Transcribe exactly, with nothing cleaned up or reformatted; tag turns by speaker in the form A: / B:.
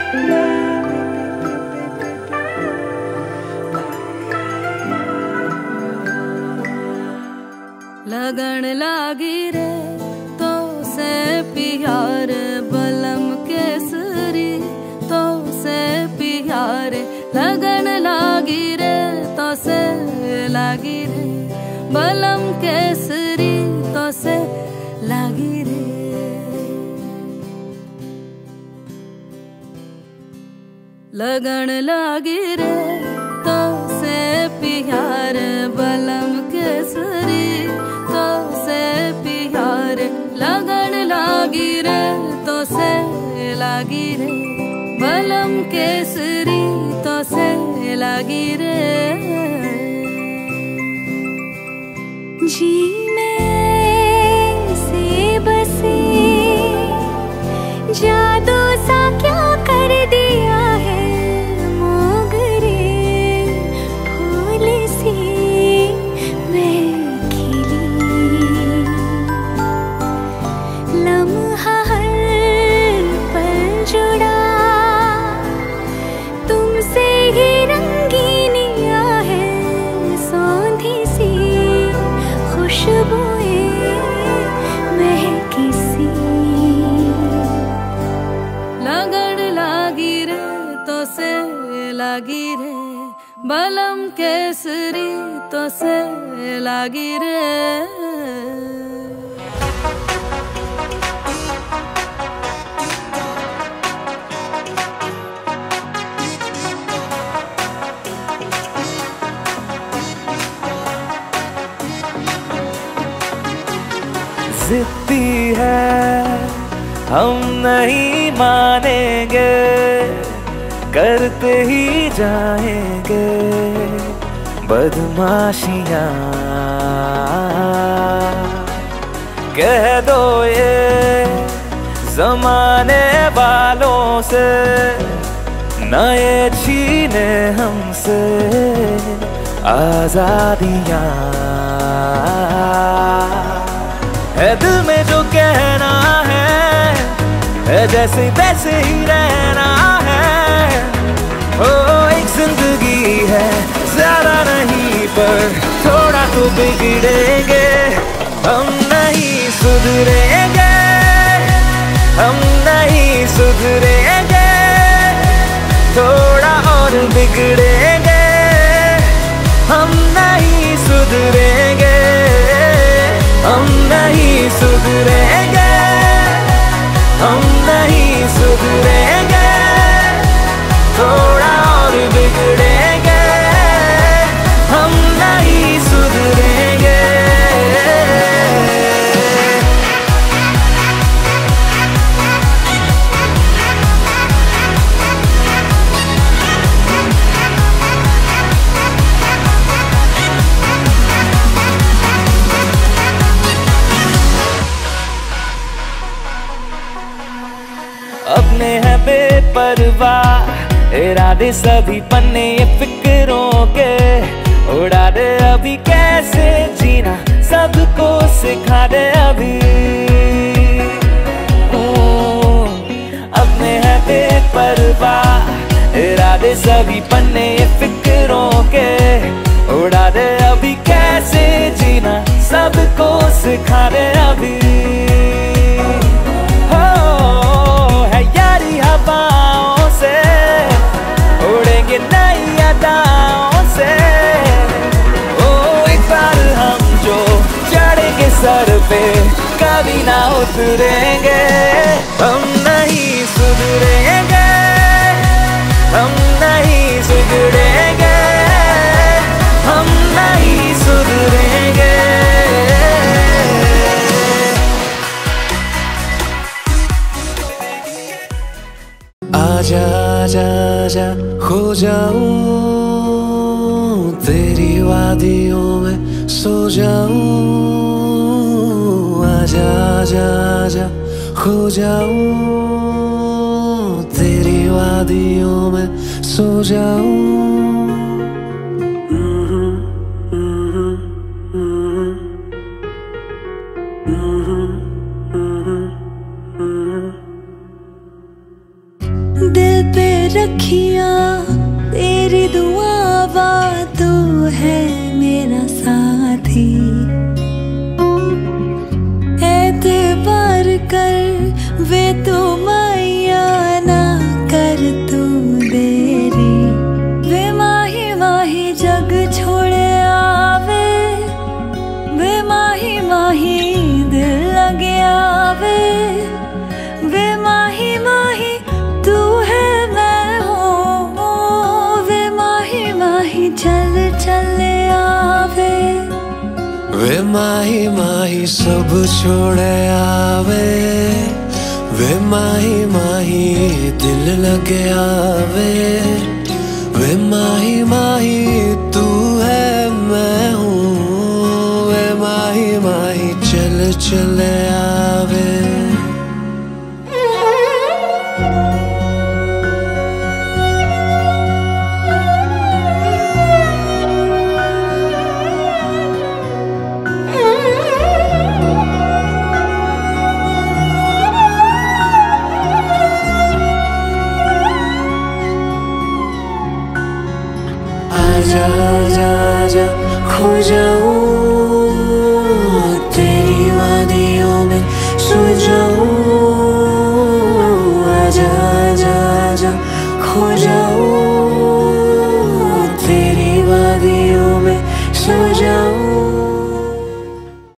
A: लगन लागी रे तो से प्यार बलम केसरी तो से प्यार लगन लागी रे तो से लागी रे बलम केसरी तो से लागी रे लगन लागी रे तो से प्यार बलम केसरी तो से प्यार लगन लागी रे तो से लागी रे बलम केसरी तो से लागी रे
B: जी में से बसे जादू सा क्या कर दिया है मोगरे फूल सी मैं खिली लम्हा हर पल जुड़ा तुमसे ही रंगीनिया है सौंधी सी खुशबुएं महकी सी
A: लगन लागी रे तो से लागी रे बलम केसरी तो से लागी रे
C: जिद्दी है हम नहीं मानेंगे करते ही जाएंगे बदमाशियां कह दो ये जमाने वालों से न ये छीने हमसे आजादियां है दिल में जो कहना है है जैसे तैसे ही रहना है ओ एक जिंदगी है ज्यादा नहीं पर थोड़ा तो बिगड़ेंगे हम नहीं सुधरेंगे हम नहीं सुधरेंगे थोड़ा और बिगड़ेंगे हम नहीं सुधरेंगे हम नहीं सुधरेंगे हम नहीं सुधरेंगे थोड़ा और बिगड़ेंगे हम नहीं सुधरेंगे अपने हैं बेपरवाह इरादे सभी पन्ने ये फिक्रों के उड़ा दे अभी कैसे जीना सबको सिखा दे अभी अपने हैं बेपरवाह इरादे सभी पन्ने ये फिक्रों के उड़ा दे अभी कैसे जीना सबको सिखा दे अभी हवाओं से उड़ेंगे नई अदाओं से ओ एक बार हम जो चढ़ेंगे सर पे कभी ना उतरेंगे हम नहीं सुधरेंगे हम नहीं सुधरेंगे हम नहीं सुधरेंगे आजा आजा आजा खो जाऊं तेरी वादियों में सो जाऊं आजा आजा आजा खो जाऊं तेरी वादियों में सो जाऊं
B: दिल पे रखिया तेरी दुआवा तू है मेरा साथी। एतबार कर वे तू मैया ना कर तू देरी। वे माही माही जग छोड़े आवे, वे माही माही दिल लगे आवे। वे माही माही तू है मैं हूँ, वे माही माही चल चले आवे।
D: वे माही माही सब छोड़े आवे, वे माही माही दिल लगे आवे। वे माही माही तू है मैं हूँ, वे माही माही चल चले आवे। आजा आजा आजा खो जाऊं तेरी वादियों में सो जाऊं। आजा आजा आजा खो जाऊं तेरी वादियों में सो जाऊं।